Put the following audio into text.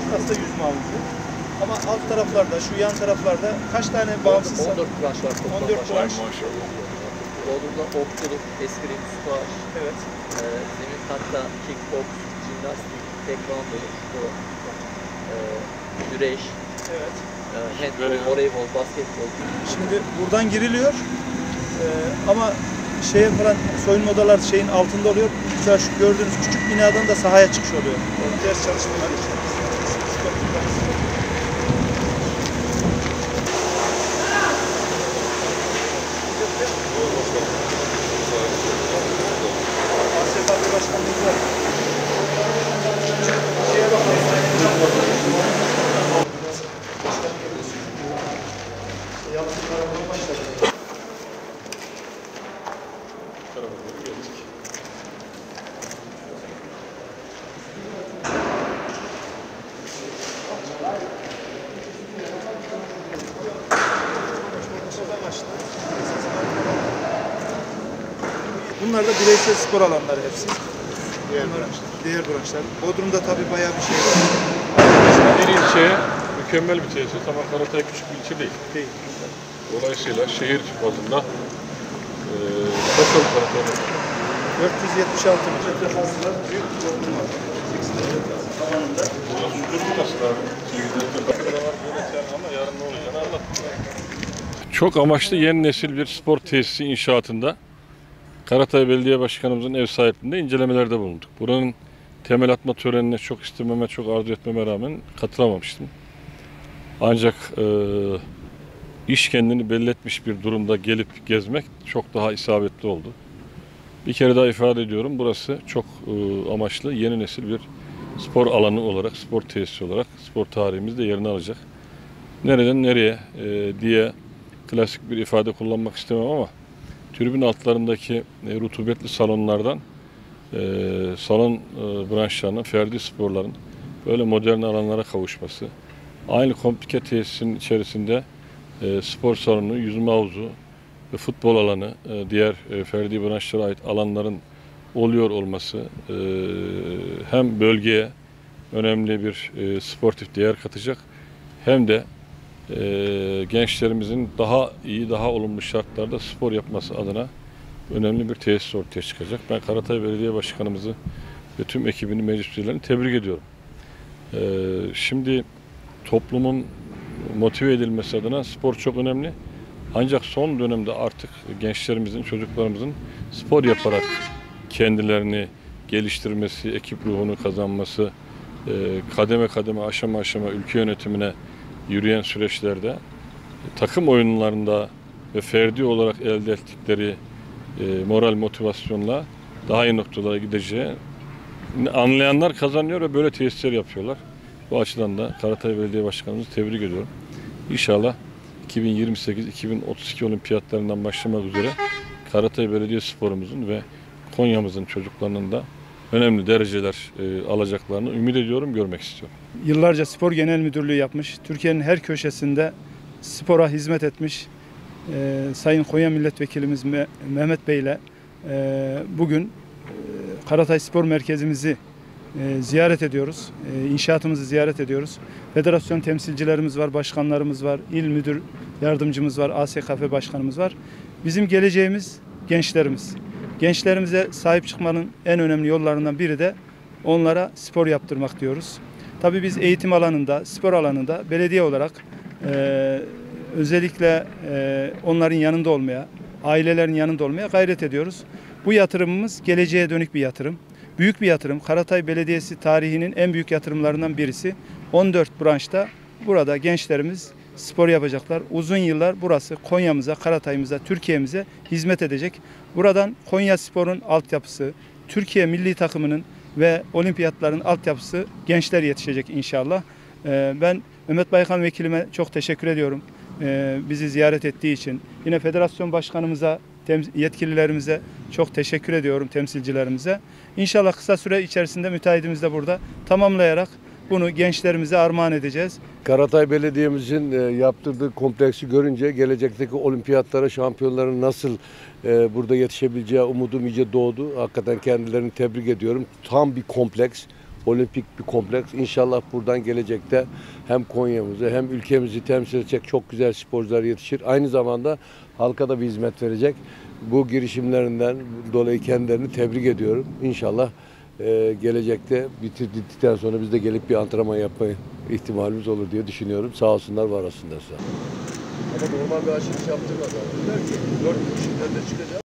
Burası da yüzme havuzu. Ama alt taraflarda, şu yan taraflarda kaç tane bağımsız? 14 branş var. 14 branş. Bodrum'da okçuluk, eskrim, squash, Evet. zemin katta kickbox, jimnastik, taekwondo, judo, güreş, Evet. handball, voleybol, basketbol. Şimdi buradan giriliyor. Ama şeye falan soyunma odalar şeyin altında oluyor. Mesela şu gördüğünüz küçük binadan da sahaya çıkış oluyor. Ders çalışmaları için. ASKP Başkanımız var. Şeye bakalım. Yaptıkları başladı. Bunlar da bireysel spor alanları hepsi. Diğer branşlar. Bodrum'da tabii bayağı bir şey var. Bir ilçeye mükemmel bir tesis ama Karatay küçük bir ilçe değil. Değil. Dolayısıyla şehir bazında nasıl Karatay'da? 476 metre fazla büyük bir Bodrum var. Tavanında. Nasıl abi? Ama yarın ne olacağını Allah. Çok amaçlı yeni nesil bir spor tesisi inşaatında Karatay Belediye Başkanımızın ev sahipliğinde incelemelerde bulunduk. Buranın temel atma törenine çok istememe, çok arzu etmeme rağmen katılamamıştım. Ancak iş kendini belli etmiş bir durumda gelip gezmek çok daha isabetli oldu. Bir kere daha ifade ediyorum, burası çok amaçlı yeni nesil bir spor alanı olarak, spor tesisi olarak spor tarihimizde yerini alacak. Nereden nereye diye klasik bir ifade kullanmak istemem ama tribün altlarındaki rutubetli salonlardan salon branşlarının, ferdi sporların böyle modern alanlara kavuşması, aynı komplike tesisin içerisinde spor salonu, yüzme havuzu ve futbol alanı, diğer ferdi branşlara ait alanların oluyor olması hem bölgeye önemli bir sportif değer katacak hem de gençlerimizin daha iyi, daha olumlu şartlarda spor yapması adına önemli bir tesis ortaya çıkacak. Ben Karatay Belediye Başkanımızı ve tüm ekibini, meclis üyelerini tebrik ediyorum. Şimdi toplumun motive edilmesi adına spor çok önemli. Ancak son dönemde artık gençlerimizin, çocuklarımızın spor yaparak kendilerini geliştirmesi, ekip ruhunu kazanması, kademe kademe, aşama aşama ülke yönetimine yürüyen süreçlerde takım oyunlarında ve ferdi olarak elde ettikleri moral motivasyonla daha iyi noktalara gideceği anlayanlar kazanıyor ve böyle tesisler yapıyorlar. Bu açıdan da Karatay Belediye Başkanımızı tebrik ediyorum. İnşallah 2028-2032 olimpiyatlarından başlamak üzere Karatay Belediye sporumuzun ve Konya'mızın çocuklarının da önemli dereceler alacaklarını ümit ediyorum, görmek istiyorum. Yıllarca spor genel müdürlüğü yapmış, Türkiye'nin her köşesinde spora hizmet etmiş Sayın Konya Milletvekilimiz Mehmet Bey ile bugün Karatay Spor Merkezimizi ziyaret ediyoruz. İnşaatımızı ziyaret ediyoruz. Federasyon temsilcilerimiz var, başkanlarımız var, il müdür yardımcımız var, ASKF başkanımız var. Bizim geleceğimiz gençlerimiz. Gençlerimize sahip çıkmanın en önemli yollarından biri de onlara spor yaptırmak diyoruz. Tabii biz eğitim alanında, spor alanında belediye olarak özellikle onların yanında olmaya, ailelerin yanında olmaya gayret ediyoruz. Bu yatırımımız geleceğe dönük bir yatırım. Büyük bir yatırım. Karatay Belediyesi tarihinin en büyük yatırımlarından birisi. 14 branşta burada gençlerimiz spor yapacaklar. Uzun yıllar burası Konya'mıza, Karatay'ımıza, Türkiye'mize hizmet edecek. Buradan Konya Spor'un altyapısı, Türkiye milli takımının ve olimpiyatların altyapısı gençler yetişecek inşallah. Ben Mehmet Baykan Vekilime çok teşekkür ediyorum. Bizi ziyaret ettiği için. Yine federasyon başkanımıza, yetkililerimize çok teşekkür ediyorum, temsilcilerimize. İnşallah kısa süre içerisinde müteahhitimiz de burada tamamlayarak bunu gençlerimize armağan edeceğiz. Karatay Belediye'mizin yaptırdığı kompleksi görünce gelecekteki olimpiyatlara şampiyonların nasıl burada yetişebileceği umudum iyice doğdu. Hakikaten kendilerini tebrik ediyorum. Tam bir kompleks. olimpik bir kompleks. İnşallah buradan gelecekte hem Konya'mızı hem ülkemizi temsil edecek çok güzel sporcular yetişir. Aynı zamanda halka da bir hizmet verecek. Bu girişimlerinden dolayı kendilerini tebrik ediyorum. İnşallah gelecekte bitirdikten sonra biz de gelip bir antrenman yapma ihtimalimiz olur diye düşünüyorum. Sağ olsunlar, var olsunlar. Ama normal bir aşırı yaptırmadan. Dediler ki 4 kişilerle çıkacağız.